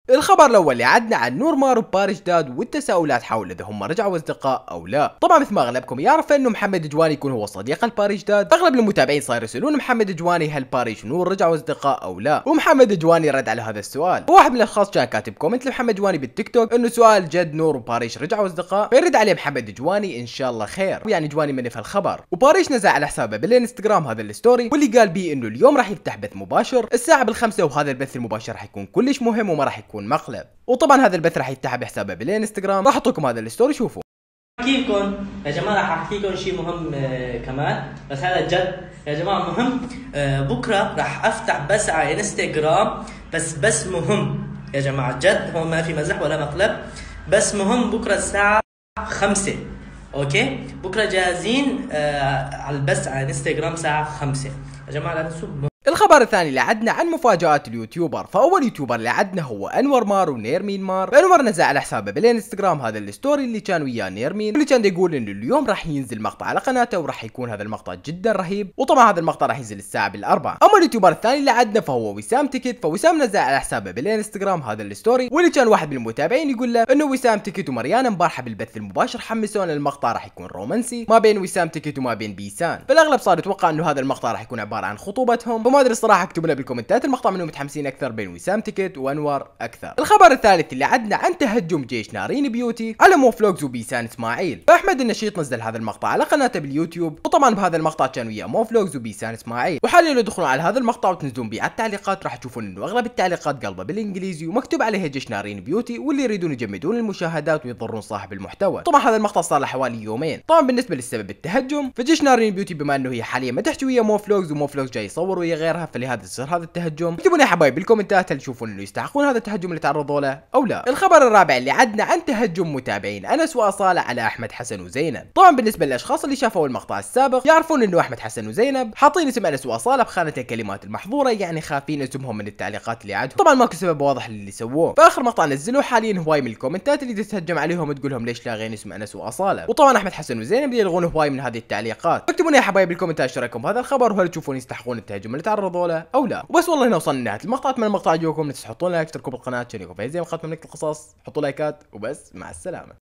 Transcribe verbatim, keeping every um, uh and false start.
الخبر الاول اللي عدنا عن نور مار وباري جداد والتساؤلات حول اذا هم رجعوا اصدقاء او لا. طبعا مثل ما اغلبكم يعرف انه محمد جواني يكون هو صديق الباري جداد، اغلب المتابعين صاروا يسالون محمد جواني هل باري ونور رجعوا اصدقاء او لا، ومحمد جواني رد على هذا السؤال. وواحد من الاشخاص كان كاتب كومنت لمحمد جواني بالتيك توك انه سؤال جد نور وباريش رجعوا اصدقاء، فيرد عليه محمد جواني ان شاء الله خير، ويعني جواني مني في الخبر. وباريش نزل على حسابه بالانستغرام هذا الستوري واللي قال بيه انه اليوم راح يفتح بث مباشر الساعه بالخمسة، وهذا البث المباشر راح يكون كلش مهم وما راح يكون مقلب. وطبعا هذا البث راح يفتح بحسابه بالانستغرام، راح احط لكم هذا الستوري شوفوا. احكي لكم يا جماعه، راح احكي لكم شيء مهم آه كمان، بس هذا جد يا جماعه مهم. آه بكره راح افتح بس على انستغرام، بس بس مهم يا جماعه جد، هون ما في مزح ولا مقلب، بس مهم بكره الساعه خمسة. اوكي بكره جاهزين آه على البث على انستغرام الساعه خمسة يا جماعه، لا تنسوا. الخبر الثاني اللي عدنا عن مفاجآت اليوتيوبر، فاول يوتيوبر اللي عدنا هو انور مار ونيرمين مار. انور نزل على حسابه بالانستغرام هذا الستوري اللي كان وياه نيرمين، واللي كان يقول انه اليوم راح ينزل مقطع على قناته وراح يكون هذا المقطع جدا رهيب، وطبعا هذا المقطع راح ينزل الساعه بالاربعة. اما اليوتيوبر الثاني اللي عدنا فهو وسام تيكت، فوسام نزل على حسابه بالانستغرام هذا الستوري، واللي كان واحد من المتابعين يقول له انه وسام تيكت ومريان امبارحه بالبث المباشر حمسونا المقطع راح يكون رومانسي ما بين وسام تيكت وما بين بيسان، فالاغلب صار يتوقع انه هذا المقطع راح يكون عباره عن خطوبتهم، فما ادري الصراحه، اكتبوا لنا بالكومنتات المقطع منهم متحمسين اكثر بين وسام تيكت وانور اكثر. الخبر الثالث اللي عدنا عن تهجم جيش نارين بيوتي على مو فلوجز وبيسان اسماعيل، فاحمد النشيط نزل هذا المقطع على قناته باليوتيوب، وطبعا بهذا المقطع كان وياه مو فلوجز وبيسان اسماعيل. وحاليا لو تدخلون على هذا المقطع وتنزلون بيه على التعليقات راح تشوفون انه اغلب التعليقات قلبه بالانجليزي ومكتوب عليها جيش نارين بيوتي، واللي يريدون يجمدون المشاهدات ويضرون صاحب المحتوى. طبعا هذا المقطع صار له حوالي يومين. طبعا بالنسبه للسبب التهجم، فجيش نارين بيوتي بما انه هي حاليا ما تحكي ويا مو فلوجز ومو فلوجز جاي يصور ويا غيرها، فلهذا يصير هذا التهجم. اكتبوا لي يا حبايب بالكومنتات هل تشوفون انه يستحقون هذا التهجم اللي تعرضوا له او لا. الخبر الرابع اللي عدنا عن تهجم متابعين انس واصاله على احمد حسن وزينب. طبعا بالنسبه للاشخاص اللي شافوا المقطع السابق يعرفون انه احمد حسن وزينب حاطين اسم انس واصاله بخانه الكلمات المحظوره، يعني خافين اسمهم من التعليقات اللي عندهم. طبعا ماكو سبب واضح للي سووه. فاخر مقطع نزلوه حاليا هواي من الكومنتات اللي تتهجم عليهم تقول لهم ليش لاغين اسم انس واصاله، وطبعا احمد حسن وزينب يلغون هواي من هذه التعليقات. اكتبوا لي يا حبايب بالكومنتات ايش رايكم بهذا الخبر، وهل تشوفون يستحقون التهجم اللي تعرضوا له او لا. وبس والله هنا وصلنا لنهايه المقطع، اتمنى المقطع عجبكم، لا تنسوا تحطون لايك، اشتركوا بالقناه عشان يكون في زي ما اخذت منك القصص، حطوا لايكات وبس، مع السلامه.